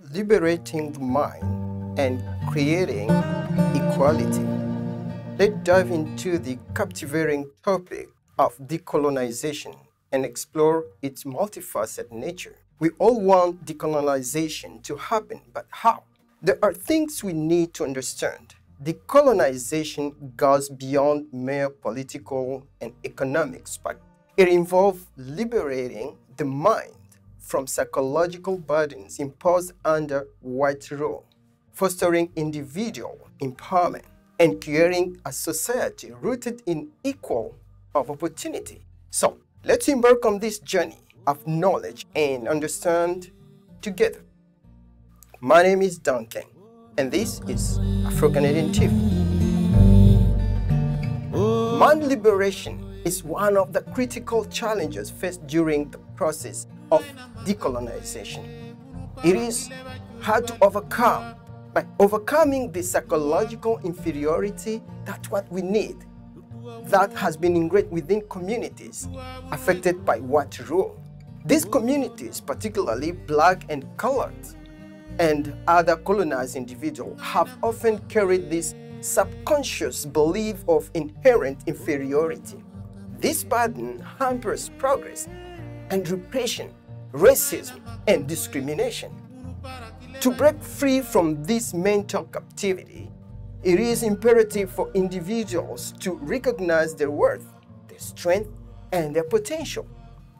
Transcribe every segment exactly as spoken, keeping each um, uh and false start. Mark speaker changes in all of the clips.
Speaker 1: liberating the mind and creating equality. Let's dive into the captivating topic of decolonization and explore its multifaceted nature. We all want decolonization to happen, but how? There are things we need to understand. Decolonization goes beyond mere political and economic aspects. It involves liberating the mind from psychological burdens imposed under white rule, fostering individual empowerment, and creating a society rooted in equal of opportunity. So, let's embark on this journey of knowledge and understand together. My name is Duncan, and this is Afro-Canadian T V. Mind liberation is one of the critical challenges faced during the process of decolonization. It is hard to overcome. By overcoming the psychological inferiority, that's what we need, that has been ingrained within communities affected by white rule. These communities, particularly black and colored and other colonized individuals, have often carried this subconscious belief of inherent inferiority. This burden hampers progress and repression, racism, and discrimination. To break free from this mental captivity, it is imperative for individuals to recognize their worth, their strength, and their potential.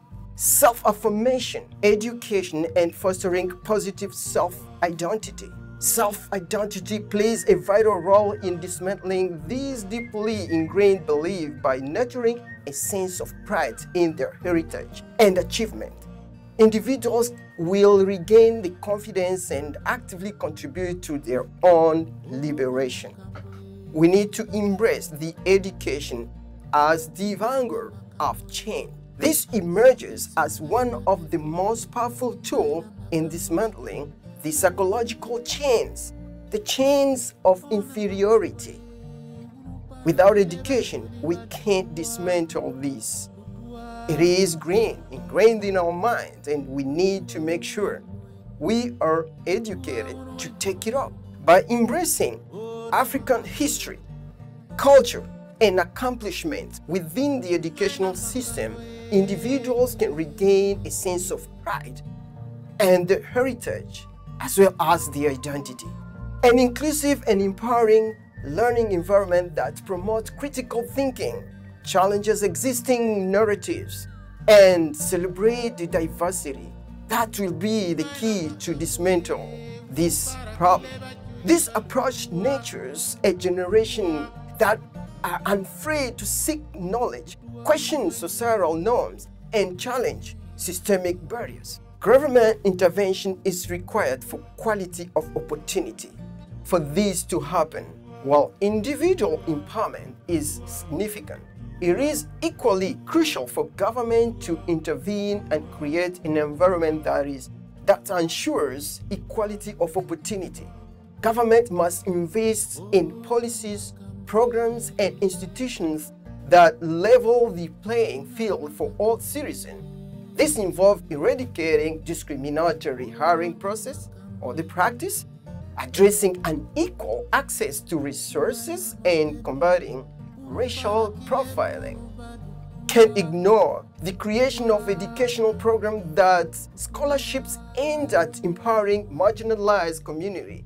Speaker 1: Self-affirmation, education, and fostering positive self-identity. Self-identity plays a vital role in dismantling these deeply ingrained beliefs by nurturing a sense of pride in their heritage and achievement. Individuals will regain the confidence and actively contribute to their own liberation. We need to embrace the education as the vanguard of change. This emerges as one of the most powerful tools in dismantling the psychological chains, the chains of inferiority. Without education, we can't dismantle this. It is green, ingrained in our minds, and we need to make sure we are educated to take it up. By embracing African history, culture, and accomplishments within the educational system, individuals can regain a sense of pride and their heritage, as well as their identity. An inclusive and empowering learning environment that promotes critical thinking, challenges existing narratives, and celebrate the diversity. That will be the key to dismantle this problem. This approach nurtures a generation that are unafraid to seek knowledge, question societal norms, and challenge systemic barriers. Government intervention is required for quality of opportunity. For this to happen, while individual empowerment is significant, it is equally crucial for government to intervene and create an environment that is that ensures equality of opportunity. Government must invest in policies, programs, and institutions that level the playing field for all citizens. This involves eradicating discriminatory hiring process or the practice, addressing unequal access to resources, and combating racial profiling. Can't ignore the creation of educational programs that scholarships aimed at empowering marginalized community.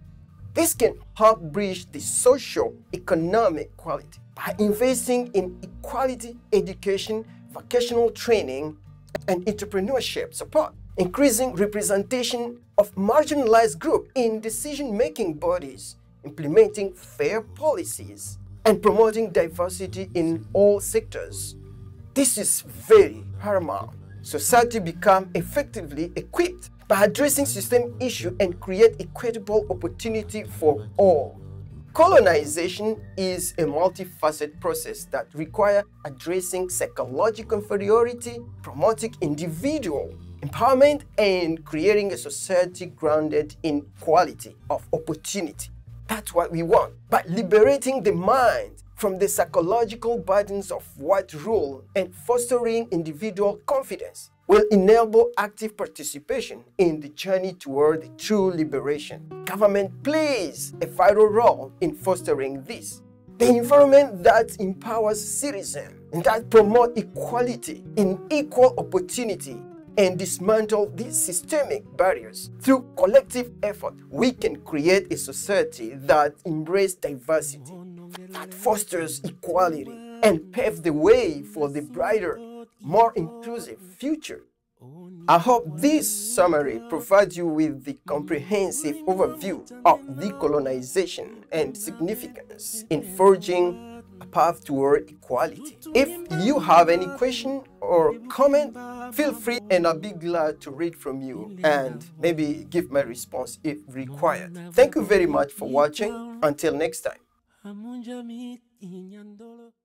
Speaker 1: This can help bridge the socio-economic equality by investing in equality education, vocational training, and entrepreneurship support, increasing representation of marginalized groups in decision-making bodies, implementing fair policies, and promoting diversity in all sectors. This is very paramount. Society becomes effectively equipped by addressing system issues and create equitable opportunity for all. Colonization is a multifaceted process that requires addressing psychological inferiority, promoting individual empowerment, and creating a society grounded in equality of opportunity. That's what we want. By liberating the mind from the psychological burdens of white rule and fostering individual confidence, will enable active participation in the journey toward true liberation. Government plays a vital role in fostering this. The environment that empowers citizens and that promotes equality in equal opportunity and dismantle these systemic barriers. Through collective effort, we can create a society that embraces diversity, that fosters equality, and paves the way for the brighter, more inclusive future. I hope this summary provides you with the comprehensive overview of decolonization and significance in forging a path toward equality. If you have any question or comment, feel free and I'll be glad to read from you and maybe give my response if required. Thank you very much for watching. Until next time.